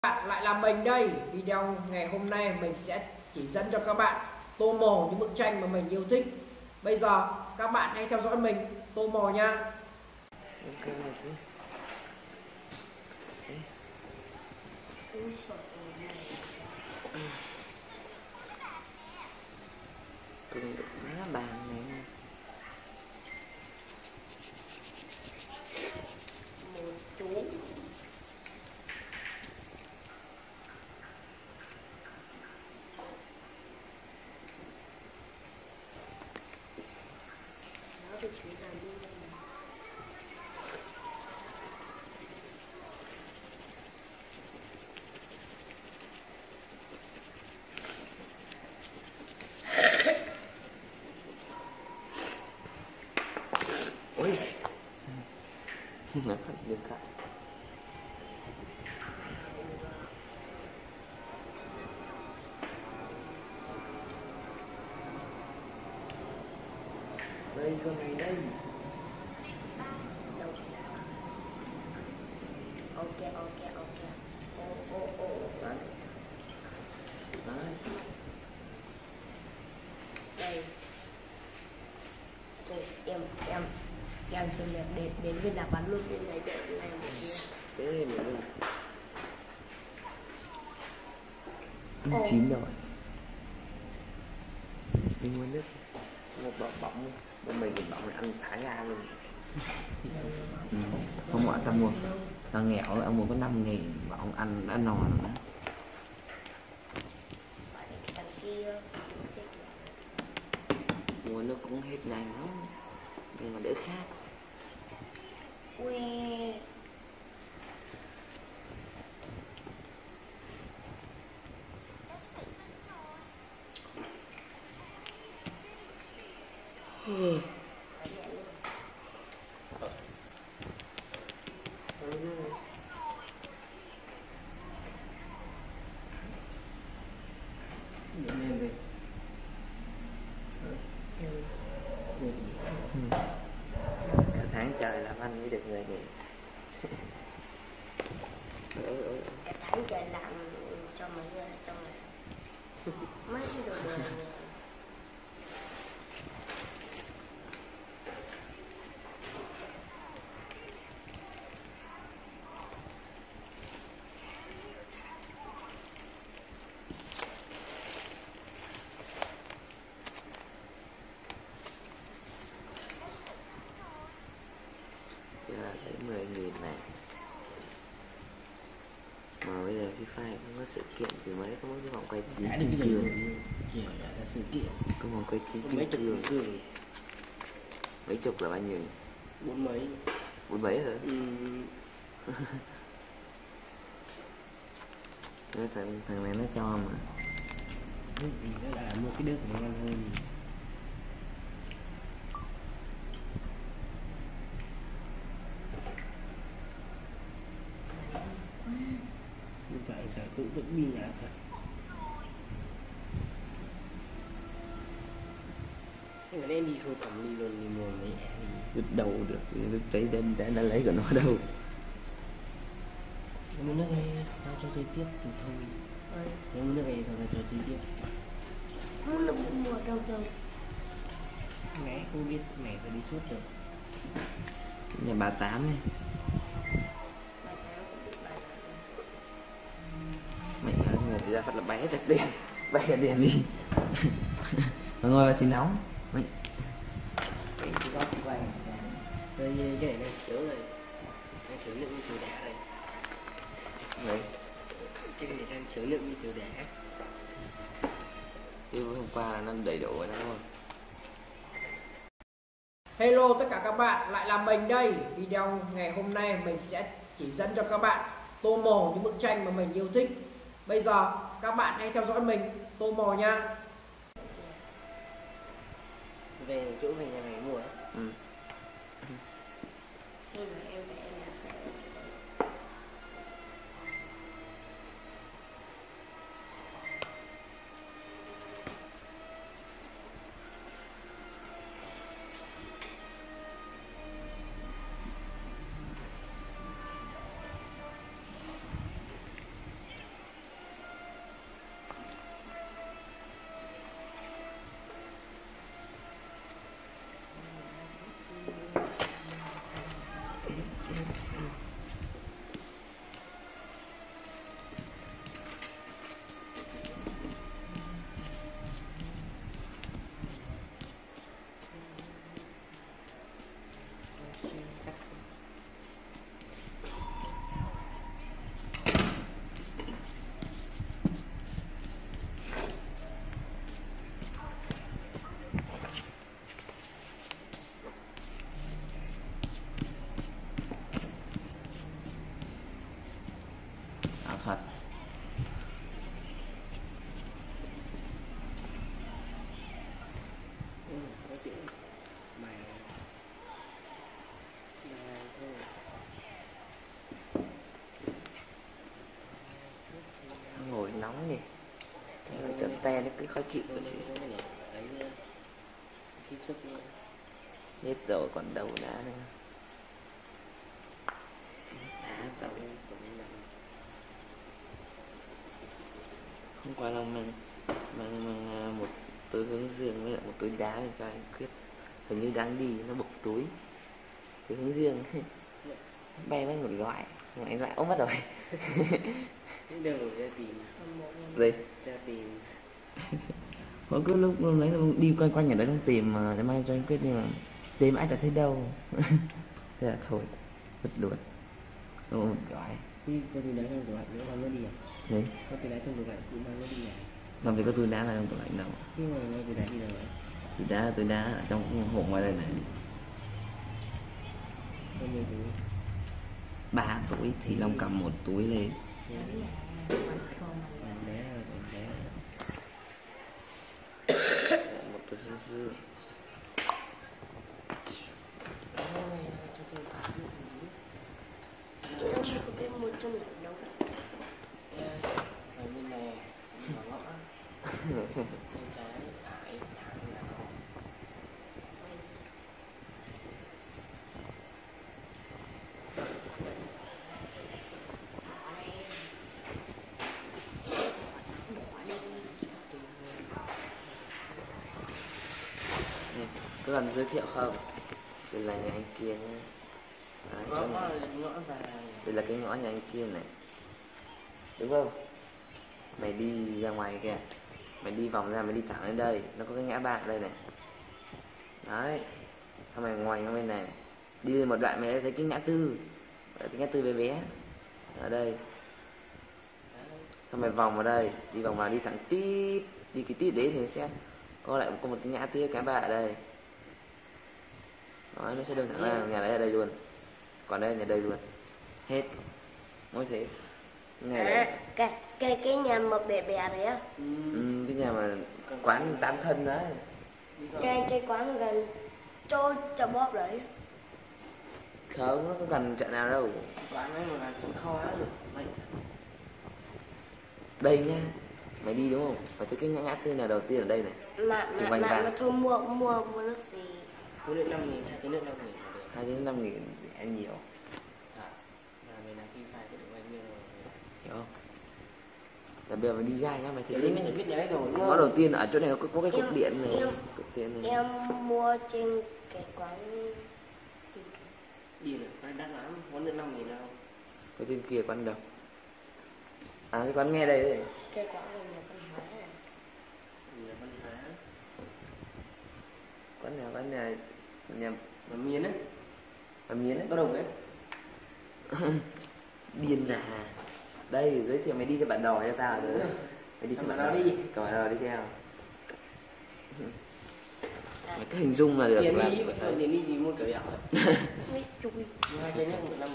Bạn lại là mình đây. Video ngày hôm nay mình sẽ chỉ dẫn cho các bạn tô màu những bức tranh mà mình yêu thích. Bây giờ các bạn hãy theo dõi mình tô màu nha. Cưng được má bàn này. Một chú nó được chú làm đi lên này. Ôi nó phát điện thoại. Đây con này đây. Đâu? Ok. Ô. Đấy. Đấy. Đây. Cô, em chừng đẹp đến viên đá bắn luôn viên này đẹp này một kia. Thế này mình đi. Ồ. Chín rồi. Đi mua nước. Một bọc bỏng luôn. Bên mình thì bỏng ăn thả ra luôn. Không gọi tao mua. Tao nghèo tao mua có 5.000 bỏng ăn đã no rồi đó. Cái thằng kia chết rồi. Mua nước cũng hết nhanh lắm. Nhưng mà đỡ khát. Ui. Cả tháng trời làm ăn mới được người nghỉ. Cái tháng trời làm cho mấy người trong này mấy cái đồ này. Bây giờ thấy 10.000 này. Mà bây giờ FIFA cũng có sự kiện từ mấy có cái vòng quay 9 đã được cái trường. gì là sự kiện Có vòng quay 9 mấy chục trường. cường Mấy chục là bao nhiêu nhỉ? 4 mấy 47 hả? Thằng này nó cho mà. cái gì đó là mua cái nước mà ngon hơn. Như vậy giờ cũng vẫn đi nhà thật. Nhưng mà nên đi thôi cầm đi luôn, đi mua mấy ẻ đi. Lúc đầu được, lúc đấy đã lấy của nó đâu. Nếu mua nước này tao cho chơi tiếp thì thôi. Nếu mua nước này tao cho chơi tiếp. Muốn là mua đâu. Mẹ không biết mẹ phải đi suốt rồi. Nhà bà Tám này. Mày nói người ra phát là bé sạch đèn. Bé cái đèn đi. Mà ngồi vào thì nóng. Mày Cái góc quay đây cái này đang chiếu này, đang chiếu lượng như chiếu đá này. Đấy. Cái này đang chiếu lượng như chiếu đá. Chứ hôm qua là nó đầy đủ rồi đó đúng không? Hello tất cả các bạn, lại là mình đây. Video ngày hôm nay mình sẽ chỉ dẫn cho các bạn tô màu những bức tranh mà mình yêu thích. Bây giờ các bạn hãy theo dõi mình tô màu nha. Về chỗ về nhà mày mua á? Ừ. Nhưng mà em phải em làm sao? nóng nhỉ. Chấm te nó cứ khó chịu rồi chứ. Đấy, tiếp xúc Hết rồi còn đầu đá nữa. Đá vào. Hôm qua là mang một túi hướng dương với lại một túi đá để cho anh Quyết. Hình như đang đi nó bục túi. Túi hướng dương bay mất một gói mà anh lại ốm mất rồi. đều ra tìm Gì? ra tìm Mỗi cứ lúc lấy đi quanh quanh ở đấy không tìm mà để mang cho anh Quyết, nhưng mà tìm ai chả thấy đâu. Thế là thôi vứt luôn. Ôm một gói. đi có túi đá trong tủ lạnh nữa mang nó đi à? Đấy, Có túi đá trong tủ lạnh cũng mang nó đi à? làm gì có túi đá nào trong tủ lạnh đâu. Nhưng mà mang túi đá đi đâu vậy? Túi đá ở trong hộp ngoài đây này. Bao nhiêu túi? 3 túi thì Long cầm một túi lên. Bé rồi còn bé. Một túi sữa dư. Cái một trong những nấu Ở bên này ngõ ngõ bên trái phải thẳng là có. Có cần giới thiệu không? Đây là nhà anh kia nhé. Đấy, Ngõ chỗ ngõ này. là ngõ dài. Đây là cái ngõ nhà anh kia này. Đúng không? Mày đi ra ngoài kìa. Mày đi vòng ra, mày đi thẳng lên đây. Nó có cái ngã ba ở đây này. Đấy. Xong mày ngoảnh sang bên này. Đi lên một đoạn mày thấy cái ngã tư. Cái ngã tư bé bé. Ở đây. Xong mày vòng vào đây. Đi vòng vào, đi thẳng tít. Đi cái tít đấy thì sẽ có lại có một cái ngã tiếp, ngã ba ở đây. Đó, nó sẽ đơn thẳng ra nhà đấy ở đây luôn. Còn đây nhà đây luôn. Hết. Mỗi thế. Ngày đấy. cái nhà mập bè bè đấy á. Cái nhà mà quán tám thân đấy. Cái quán gần chỗ chợ bóp đấy. Không, nó có gần chợ nào đâu. Quán ấy mà sẵn kho á được. Mày Đây nha. Mày đi đúng không? Phải thấy cái ngã tư nào đầu tiên ở đây này. Mà thôi mua nước gì. Cái nước 5.000 hay cái nước 5.000 là được. 2 đến 5.000 rẻ nhiều. Dạ. Mà mình làm phim phải được bao nhiêu rồi. Hiểu không? Là bây giờ mày đi ra nhá, mày thấy Đấy mình biết đấy rồi. ngõ đầu tiên ở chỗ này có cái cục điện này. Cục điện này. Em mua trên cái quán gì Đi được, phải đắt lắm, quán nước 5.000 đâu. Có trên kia quán đâu? À cái quán nghe đây đấy. cái quán là nhà văn hóa này. Nhà văn hóa. Quán nhà Mà miến ấy, miến đấy. có đồng ấy. Điên à. Đây giới thiệu mày đi cho bạn đò cho tao rồi. Mày đi cho Bạn bạn đò đò đi. Cả bạn đò đi theo. Mày cứ hình dung là được. Tiền là- đi, tiền đi thì mua kiểu dạo ấy. Mấy chui. Mua 2 chai nước 1 năm